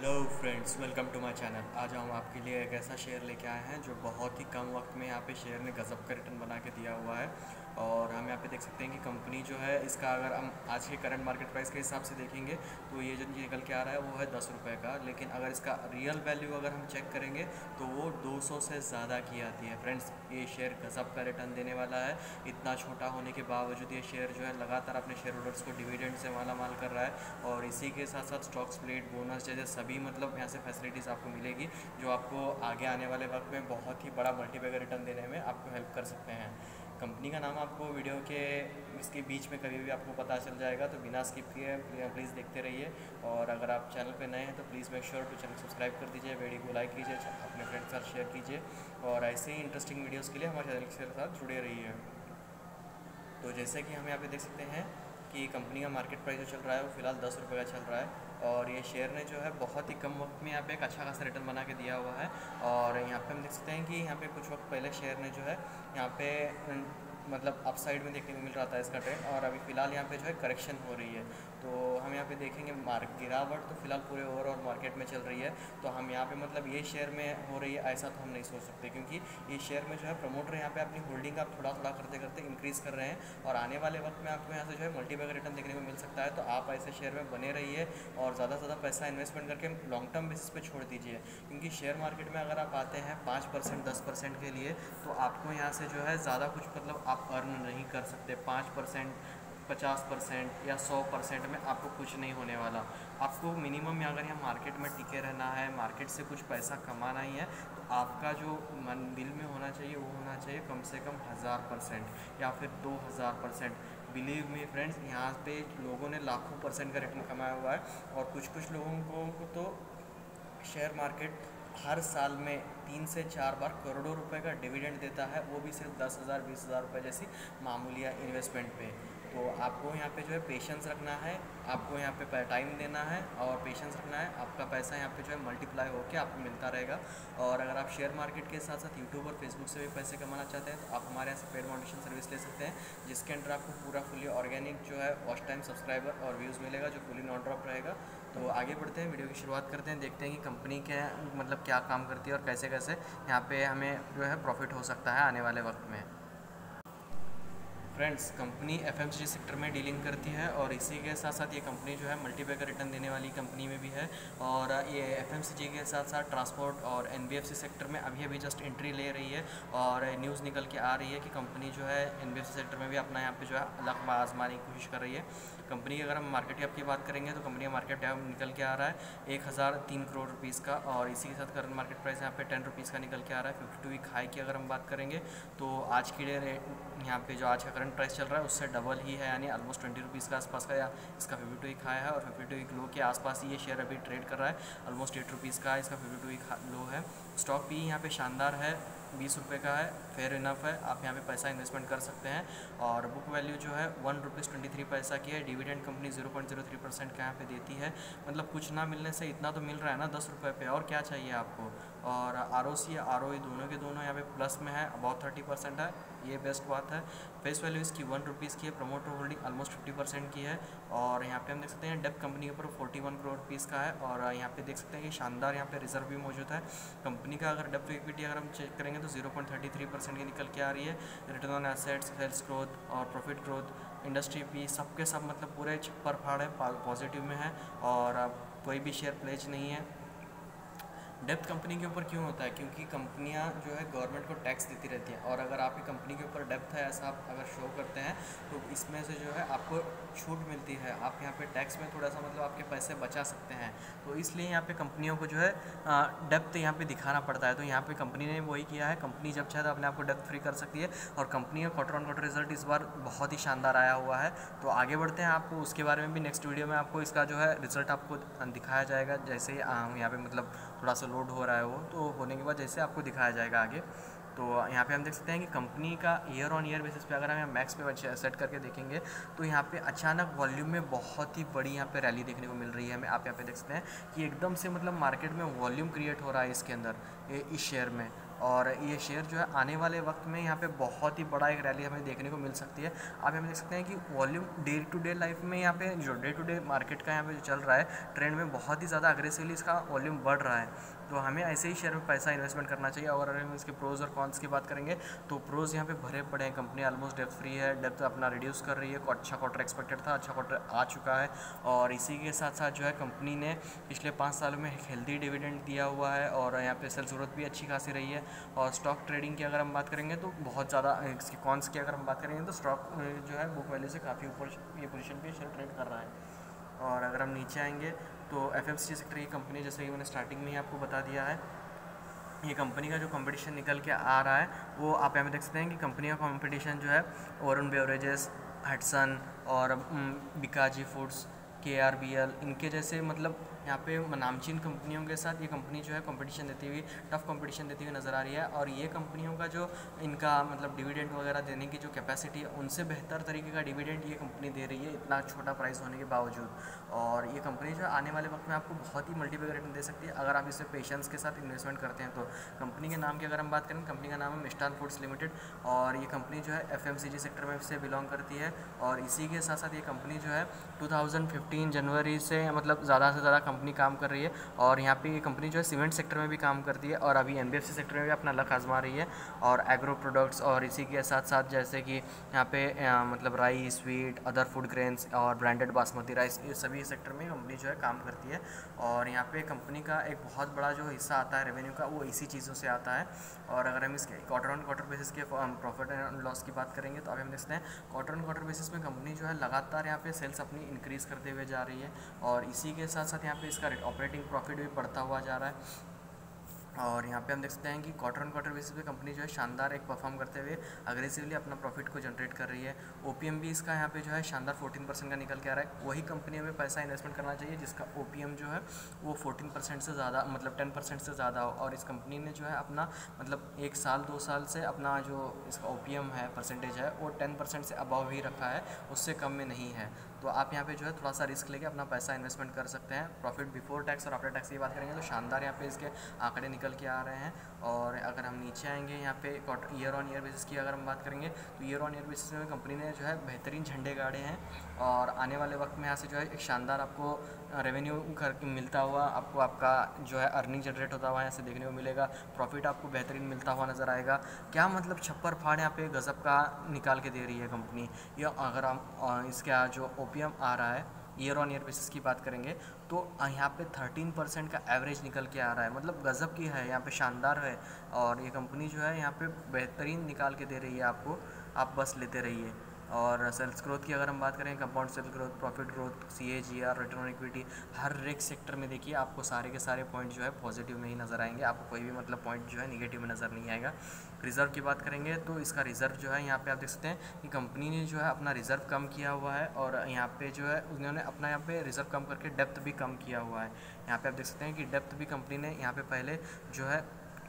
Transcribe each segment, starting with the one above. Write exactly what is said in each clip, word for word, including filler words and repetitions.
Hello friends, welcome to my channel. आज हम आपके लिए एक ऐसा शेयर लेके आए हैं जो बहुत ही कम वक्त में यहाँ पे शेयर ने गजब का रिटर्न बना के दिया हुआ है। और हम यहाँ पे देख सकते हैं कि कंपनी जो है, इसका अगर हम आज के करंट मार्केट प्राइस के हिसाब से देखेंगे तो ये जो निकल के आ रहा है वो है दस रुपये का। लेकिन अगर इसका रियल वैल्यू अगर हम चेक करेंगे तो वो दो सौ से ज़्यादा की आती है। फ्रेंड्स, ये शेयर गजब का रिटर्न देने वाला है। इतना छोटा होने के बावजूद ये शेयर जो है लगातार अपने शेयर होल्डर्स को डिविडेंड से माला माल कर रहा है। और इसी के साथ साथ स्टॉक स्प्लिट, बोनस जैसे सभी मतलब यहाँ से फैसिलिटीज़ आपको मिलेगी जो आपको आगे आने वाले वक्त में बहुत ही बड़ा मल्टीपैकर रिटर्न देने में आपको हेल्प कर सकते हैं। कंपनी का नाम आपको वीडियो के इसके बीच में कभी भी आपको पता चल जाएगा, तो बिना स्किप किए प्लीज़ देखते रहिए। और अगर आप चैनल पे नए हैं तो please make sure to channel subscribe कर दीजिए, वीडियो को लाइक कीजिए, अपने फ्रेंड्स के साथ शेयर कीजिए और ऐसे ही इंटरेस्टिंग वीडियोज़ के लिए हमारे चैनल के साथ जुड़े रहिए। तो जैसे कि हम यहाँ पे देख सकते हैं कि कंपनी का मार्केट प्राइस जो चल रहा है वो फिलहाल दस रुपये का चल रहा है। और ये शेयर ने जो है बहुत ही कम वक्त में यहाँ पे एक अच्छा खासा रिटर्न बना के दिया हुआ है। और यहाँ पे हम देख सकते हैं कि यहाँ पे कुछ वक्त पहले शेयर ने जो है यहाँ पे मतलब अप साइड में देखने को मिल रहा था इसका ट्रेंड, और अभी फ़िलहाल यहाँ पे जो है करेक्शन हो रही है। तो हम यहाँ पे देखेंगे मार्क गिरावट तो फिलहाल पूरे ओवरऑल मार्केट में चल रही है। तो हम यहाँ पे मतलब ये शेयर में हो रही है ऐसा तो हम नहीं सोच सकते, क्योंकि ये शेयर में जो है प्रमोटर यहाँ पे अपनी होल्डिंग आप थोड़ा थोड़ा करते करते इंक्रीज़ कर रहे हैं। और आने वाले वक्त में आपको यहाँ से जो है मल्टीपैकर रिटर्न देखने को मिल सकता है। तो आप ऐसे शेयर में बने रहिए और ज़्यादा से ज़्यादा पैसा इन्वेस्टमेंट करके लॉन्ग टर्म बेसिस पे छोड़ दीजिए। क्योंकि शेयर मार्केट में अगर आप आते हैं पाँच परसेंट दस परसेंट के लिए, तो आपको यहाँ से जो है ज़्यादा कुछ मतलब आप अर्न नहीं कर सकते। पाँच परसेंट पचास परसेंट या सौ परसेंट में आपको कुछ नहीं होने वाला। आपको मिनिमम अगर यहाँ मार्केट में टिके रहना है, मार्केट से कुछ पैसा कमाना ही है, तो आपका जो मन दिल में होना चाहिए वो होना चाहिए कम से कम हज़ार परसेंट या फिर दो हज़ार परसेंट। बिलीव मी फ्रेंड्स, यहाँ पे लोगों ने लाखों परसेंट का रिटर्न कमाया हुआ है। और कुछ कुछ लोगों को तो शेयर मार्केट हर साल में तीन से चार बार करोड़ों रुपए का डिविडेंड देता है, वो भी सिर्फ दस हज़ार बीस हज़ार रुपये जैसी मामूली इन्वेस्टमेंट पे। तो आपको यहाँ पे जो है पेशेंस रखना है, आपको यहाँ पे टाइम देना है और पेशेंस रखना है। आपका पैसा यहाँ पे जो है मल्टीप्लाई होकर आपको मिलता रहेगा। और अगर आप शेयर मार्केट के साथ साथ यूट्यूब और फेसबुक से भी पैसे कमाना चाहते हैं तो आप हमारे यहाँ से पेड मॉनिटरेशन सर्विस ले सकते हैं, जिसके अंडर आपको पूरा फुली ऑर्गेनिक जो है वॉच टाइम, सब्सक्राइबर और व्यूज़ मिलेगा, जो फुली नॉन ड्रॉप रहेगा। तो आगे बढ़ते हैं, वीडियो की शुरुआत करते हैं, देखते हैं कि कंपनी के मतलब क्या काम करती है और कैसे कैसे यहाँ पे हमें जो है प्रॉफिट हो सकता है आने वाले वक्त में। फ्रेंड्स, कंपनी एफएमसीजी सेक्टर में डीलिंग करती है और इसी के साथ साथ ये कंपनी जो है मल्टीपैकर रिटर्न देने वाली कंपनी में भी है। और ये एफएमसीजी के साथ साथ ट्रांसपोर्ट और एनबीएफसी सेक्टर में अभी अभी जस्ट एंट्री ले रही है। और न्यूज़ निकल के आ रही है कि कंपनी जो है एनबीएफसी सेक्टर में भी अपना यहाँ पे जो है लक आजमाने की कोशिश कर रही है। कंपनी की अगर हम मार्केट कैप की बात करेंगे तो कंपनी का मार्केट कैप निकल के आ रहा है एक हज़ार तीन करोड़ रुपीज़ का। और इसी के साथ करंट मार्केट प्राइस यहाँ पे टेन रुपीज़ का निकल के आ रहा है। फिफ्टी टू वीक हाई की अगर हम बात करेंगे तो आज की डे यहाँ पे जो आज का करंट प्राइस चल रहा है उससे डबल ही है, यानी ऑलमोस्ट ट्वेंटी रुपीज़ का आसपास का या इसका फिफ्टी टू वीक हाई है। और फिफ्टी टू वीक लो के आसपास ये शेयर अभी ट्रेड कर रहा है। ऑलमोस्ट एट रुपीज़ का इसका फिफ्टी टू वीक लो है। स्टॉक भी यहाँ पे शानदार है, बीस रुपये का है, फेयर इनफ है, आप यहाँ पे पैसा इन्वेस्टमेंट कर सकते हैं। और बुक वैल्यू जो है वन रुपीज़ ट्वेंटी थ्री पैसा की है। Dividend company zero point zero three percent का यहाँ पे देती है। मतलब कुछ ना मिलने से इतना तो मिल रहा है ना दस रुपये पे, और क्या चाहिए आपको। और R O C R O ई दोनों के दोनों यहाँ पे प्लस में है, अबाउट थर्टी परसेंट है, ये बेस्ट बात है। फेस वैल्यू इसकी वन रुपीज़ की है, promoter holding almost fifty percent की है। और यहाँ पे हम देख सकते हैं डेप्थ कंपनी के ऊपर फोर्टी वन करोड़ रुपीज़ का है। और यहाँ पे देख सकते हैं कि शानदार यहाँ पे रिजर्व भी मौजूद है। कंपनी का अगर डेप्थ इक्विटी अगर हम चेक करेंगे तो zero point thirty three percent की निकल के आ रही है। Return on assets, sales growth और प्रॉफिट ग्रोथ, इंडस्ट्री भी सबके सब मतलब पूरे पर फाड़ है, पॉजिटिव में है। और कोई भी शेयर प्लेज नहीं है। डेप्थ कंपनी के ऊपर क्यों होता है? क्योंकि कंपनियां जो है गवर्नमेंट को टैक्स देती रहती हैं, और अगर आपकी कंपनी के ऊपर डेप्थ है ऐसा आप अगर शो करते हैं तो इसमें से जो है आपको छूट मिलती है। आप यहाँ पे टैक्स में थोड़ा सा मतलब आपके पैसे बचा सकते हैं। तो इसलिए यहाँ पे कंपनियों को जो है डेप्थ यहाँ पे दिखाना पड़ता है। तो यहाँ पे कंपनी ने वही किया है। कंपनी जब चाहे तो अपने आप को डेप्थ फ्री कर सकती है। और कंपनी का क्वार्टर ऑन क्वार्टर रिजल्ट इस बार बहुत ही शानदार आया हुआ है। तो आगे बढ़ते हैं, आपको उसके बारे में भी नेक्स्ट वीडियो में आपको इसका जो है रिजल्ट आपको दिखाया जाएगा। जैसे ही यहाँ पे मतलब थोड़ा सा लोड हो रहा है वो, तो होने के बाद जैसे आपको दिखाया जाएगा आगे। तो यहाँ पे हम देख सकते हैं कि कंपनी का ईयर ऑन ईयर बेसिस पे अगर हम यहाँ मैक्स पे सेट करके देखेंगे तो यहाँ पे अचानक वॉल्यूम में बहुत ही बड़ी यहाँ पे रैली देखने को मिल रही है हमें। आप यहाँ पे देख सकते हैं कि एकदम से मतलब मार्केट में वॉल्यूम क्रिएट हो रहा है इसके अंदर, इस शेयर में। और ये शेयर जो है आने वाले वक्त में यहाँ पे बहुत ही बड़ा एक रैली हमें देखने को मिल सकती है। आप यहाँ पे देख सकते हैं कि volume day to day life में यहाँ पे जो डे टू डे मार्केट का यहाँ पे जो चल रहा है ट्रेंड में बहुत ही ज़्यादा अग्रेसिवली इसका वॉल्यूम बढ़ रहा है। तो हमें ऐसे ही शेयर में पैसा इन्वेस्टमेंट करना चाहिए। और अगर हम इसके प्रोज और कॉन्स की बात करेंगे तो प्रोज यहाँ पे भरे पड़े हैं। कंपनी ऑलमोस्ट डेप्थ फ्री है, डेप्थ अपना रिड्यूस कर रही है, अच्छा क्वार्टर एक्सपेक्टेड था, अच्छा क्वार्टर आ चुका है। और इसी के साथ साथ जो है कंपनी ने पिछले पाँच सालों में हेल्दी डिविडेंड दिया हुआ है और यहाँ पे सेल्स ग्रोथ भी अच्छी खासी रही है। और स्टॉक ट्रेडिंग की अगर हम बात करेंगे तो बहुत ज़्यादा, इसकी कॉन्स की अगर हम बात करेंगे तो स्टॉक जो है बुक वैल्यू से काफ़ी ऊपर ये पोजीशन पे शेयर ट्रेड कर रहा है। और अगर हम नीचे आएंगे तो F M C G sector की कंपनी, जैसे कि मैंने स्टार्टिंग में ही आपको बता दिया है, ये कंपनी का जो कंपटीशन निकल के आ रहा है वो आप यहाँ पे देख सकते हैं कि कंपनी का कंपटीशन जो है वरुण बेवरेजेस, हटसन और Bikaji foods, K R B L, इनके जैसे मतलब यहाँ पे नामचीन कंपनियों के साथ ये कंपनी जो है कंपटीशन देती हुई, टफ कंपटीशन देती हुई नज़र आ रही है। और ये कंपनियों का जो इनका मतलब डिविडेंड वगैरह देने की जो कैपेसिटी है उनसे बेहतर तरीके का डिविडेंड ये कंपनी दे रही है इतना छोटा प्राइस होने के बावजूद। और ये कंपनी जो है आने वाले वक्त में आपको बहुत ही मल्टीपल रिटर्न दे सकती है अगर आप इसे पेशेंस के साथ इन्वेस्टमेंट करते हैं तो। कंपनी के नाम की अगर हम बात करें, कंपनी का नाम है मिष्ठान फूड्स लिमिटेड और ये कंपनी जो है F M C G sector में से बिलोंग करती है। और इसी के साथ साथ ये कंपनी जो है टू थाउजेंड फिफ्टीन जनवरी से मतलब ज़्यादा से ज़्यादा कंपनी काम कर रही है। और यहाँ पे ये कंपनी जो है सीमेंट सेक्टर में भी काम करती है और अभी N B F C sector में भी अपना लक आजमा रही है। और एग्रो प्रोडक्ट्स और इसी के साथ साथ जैसे कि यहाँ पे आ, मतलब राई, स्वीट, अदर फूड ग्रेन्स और ब्रांडेड बासमती राइस, ये सभी सेक्टर में कंपनी जो है काम करती है। और यहाँ पे कंपनी का एक बहुत बड़ा जो हिस्सा आता है रेवेन्यू का वो इसी चीज़ों से आता है। और अगर हम इसके क्वार्टर ऑन क्वार्टर बेसिस के प्रॉफिट एंड लॉस की बात करेंगे तो अभी हम देखते हैं क्वार्टर ऑन क्वार्टर बेसिस में कंपनी जो है लगातार यहाँ पे सेल्स अपनी इंक्रीज़ करते हुए जा रही है। और इसी के साथ साथ यहाँ पे इसका ऑपरेटिंग प्रॉफिट भी बढ़ता हुआ जा रहा है। और यहाँ पे हम देख सकते हैं कि क्वार्टर ऑन क्वार्टर बेसिस पे कंपनी जो है शानदार एक परफॉर्म करते हुए अग्रेसिवली अपना प्रॉफिट को जनरेट कर रही है। ओपीएम भी इसका यहाँ पे जो है शानदार फोर्टीन परसेंट का निकल के आ रहा है। वही कंपनी में पैसा इन्वेस्टमेंट करना चाहिए जिसका ओपीएम जो है वो फोर्टीन परसेंट से ज़्यादा मतलब टेन परसेंट से ज़्यादा हो। और इस कंपनी ने जो है अपना मतलब एक साल दो साल से अपना जो इसका ओपीएम है परसेंटेज है वो टेन परसेंट से अबव ही रखा है, उससे कम में नहीं है। तो आप यहाँ पे जो है थोड़ा सा रिस्क लेके अपना पैसा इन्वेस्टमेंट कर सकते हैं। प्रॉफिट बिफोर टैक्स और आफ्टर टैक्स की बात करेंगे तो शानदार यहाँ पे इसके आंकड़े निकल के आ रहे हैं। और अगर हम नीचे आएंगे यहाँ पे ईयर ऑन ईयर बेसिस की अगर हम बात करेंगे तो ईयर ऑन ईयर बेसिस में कंपनी ने जो है बेहतरीन झंडे गाड़े हैं। और आने वाले वक्त में यहाँ से जो है एक शानदार आपको रेवेन्यू कर मिलता हुआ, आपको आपका जो है अर्निंग जनरेट होता हुआ यहाँ से देखने को मिलेगा। प्रॉफिट आपको बेहतरीन मिलता हुआ नज़र आएगा। क्या मतलब छप्पर फाड़ यहाँ पे गज़ब का निकाल के दे रही है कंपनी। या अगर हम इसका जो ओपीएम आ रहा है ईयर ऑन ईयर बेसिस की बात करेंगे तो यहाँ पे थर्टीन परसेंट का एवरेज निकल के आ रहा है, मतलब गज़ब की है यहाँ पे, शानदार है। और ये कंपनी जो है यहाँ पे बेहतरीन निकाल के दे रही है आपको, आप बस लेते रहिए। और सेल्स ग्रोथ की अगर हम बात करें, compound sales growth, profit growth, C A G R, return on equity, हर एक सेक्टर में देखिए आपको सारे के सारे पॉइंट जो है पॉजिटिव में ही नज़र आएंगे। आपको कोई भी मतलब पॉइंट जो है निगेटिव में नज़र नहीं आएगा। रिज़र्व की बात करेंगे तो इसका रिज़र्व जो है यहाँ पे आप देख सकते हैं कि कंपनी ने जो है अपना रिज़र्व कम किया हुआ है। और यहाँ पे जो है उन्होंने अपना यहाँ पे रिज़र्व कम करके डेप्थ भी कम किया हुआ है। यहाँ पे आप देख सकते हैं कि डेप्थ भी कंपनी ने यहाँ पे पहले जो है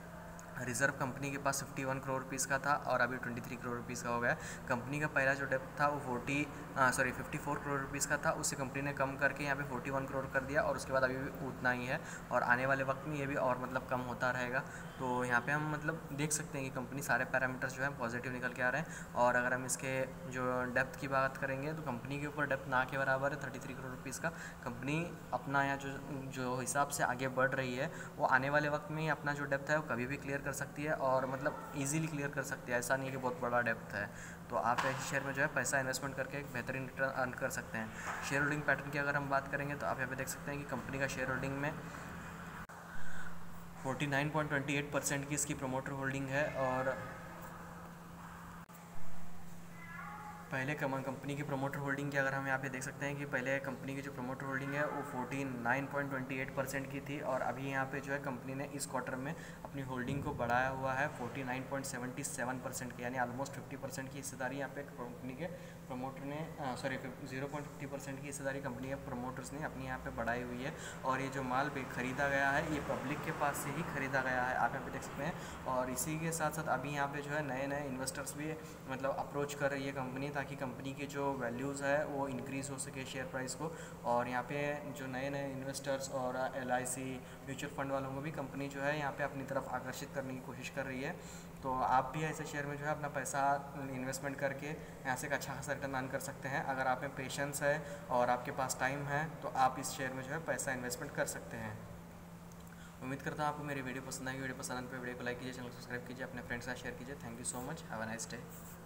रिज़र्व कंपनी के पास इक्यावन करोड़ रुपीस का था और अभी तेईस करोड़ रुपीस का हो गया। कंपनी का पहला जो डेप्थ था वो चालीस सॉरी चौवन करोड़ रुपीस का था, उसे कंपनी ने कम करके यहाँ पे इकतालीस करोड़ कर दिया और उसके बाद अभी भी उतना ही है। और आने वाले वक्त में ये भी और मतलब कम होता रहेगा। तो यहाँ पे हम मतलब देख सकते हैं कि कंपनी सारे पैरामीटर्स जो है पॉजिटिव निकल के आ रहे हैं। और अगर हम इसके जो डेप्थ की बात करेंगे तो कंपनी के ऊपर डेप्थ ना के बराबर है तैंतीस करोड़ रुपीस का। कंपनी अपना यहाँ जो जो हिसाब से आगे बढ़ रही है वो आने वाले वक्त में ही अपना जो डेप्थ है वो कभी भी क्लियर कर सकती है और मतलब इजीली क्लियर कर सकती है। ऐसा नहीं है कि बहुत बड़ा डेप्थ है। तो आप ऐसे शेयर में जो है पैसा इन्वेस्टमेंट करके एक बेहतरीन रिटर्न अर्न कर सकते हैं। शेयर होल्डिंग पैटर्न की अगर हम बात करेंगे तो आप यहाँ पे देख सकते हैं कि कंपनी का शेयर होल्डिंग में उनचास पॉइंट दो आठ परसेंट की इसकी प्रमोटर होल्डिंग है। और पहले कंपनी की प्रमोटर होल्डिंग की अगर हम यहाँ पे देख सकते हैं कि पहले कंपनी की जो प्रमोटर होल्डिंग है वो उनचास पॉइंट दो आठ परसेंट की थी और अभी यहाँ पे जो है कंपनी ने इस क्वार्टर में अपनी होल्डिंग को बढ़ाया हुआ है उनचास पॉइंट सात परसेंट की, यानी ऑलमोस्ट पचास परसेंट की हिस्सेदारी यहाँ पे कंपनी के प्रमोटर ने sorry zero point fifty percent की हिस्सेदारी कंपनी के प्रमोटर्स ने अपनी यहाँ पे बढ़ाई हुई है। और ये जो माल खरीदा गया है ये पब्लिक के पास से ही खरीदा गया है, आप यहाँ पे देख सकते हैं। और इसी के साथ साथ अभी यहाँ पे जो है नए नए इन्वेस्टर्स भी मतलब अप्रोच कर रही है कंपनी ताकि कंपनी के जो वैल्यूज़ है वो इंक्रीज़ हो सके शेयर प्राइस को। और यहाँ पे जो नए नए इन्वेस्टर्स और L I C mutual fund वालों को भी कंपनी जो है यहाँ पे अपनी तरफ आकर्षित करने की कोशिश कर रही है। तो आप भी ऐसे शेयर में जो है अपना पैसा इन्वेस्टमेंट करके यहाँ से एक अच्छा खासा रिटर्न अर्न कर सकते हैं। अगर आप में पेशेंस है और आपके पास टाइम है तो आप इस शेयर में जो है पैसा इन्वेस्टमेंट कर सकते हैं। उम्मीद करता हूँ आपको मेरी वीडियो पसंद आएगी। वीडियो पसंद आने पर वीडियो को लाइक कीजिए, चैनल को सब्सक्राइब कीजिए, अपने फ्रेंड्स के साथ शेयर कीजिए। Thank you so much, have a nice day.